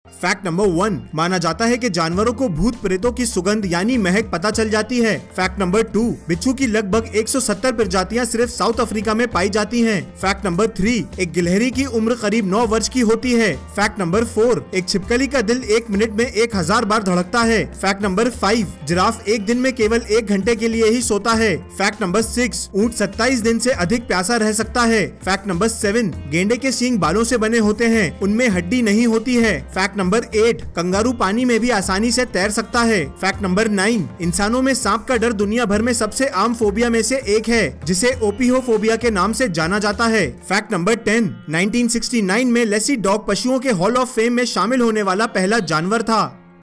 Fact number 1, माना जाता है कि जानवरों को भूत प्रेतों की सुगंध यानी महक पता चल जाती है। फैक्ट नंबर 2, बिच्छू की लगभग 170 प्रजातियां सिर्फ साउथ अफ्रीका में पाई जाती हैं। फैक्ट नंबर 3, एक गिलहरी की उम्र करीब 9 वर्ष की होती है। फैक्ट नंबर 4, एक छिपकली का दिल 1 मिनट में 1000 बार धड़कता है। फैक्ट नंबर 5, जिराफ एक दिन में केवल 1 घंटे के लिए ही सोता है। फैक्ट नंबर 6, ऊंट 27 दिन से अधिक प्यासा रह सकता है। फैक्ट नंबर 7, गेंडे के सींग बालों से बने होते हैं, उनमें हड्डी नहीं होती है। फैक्ट नंबर 8, कंगारू पानी में भी आसानी से तैर सकता है। फैक्ट नंबर 9, इंसानों में सांप का डर दुनिया भर में सबसे आम फोबिया में से एक है, जिसे ओपियोफोबिया के नाम से जाना जाता है। फैक्ट नंबर 10, 1969 में लेसी डॉग पशुओं के हॉल ऑफ फेम में शामिल होने वाला पहला जानवर था।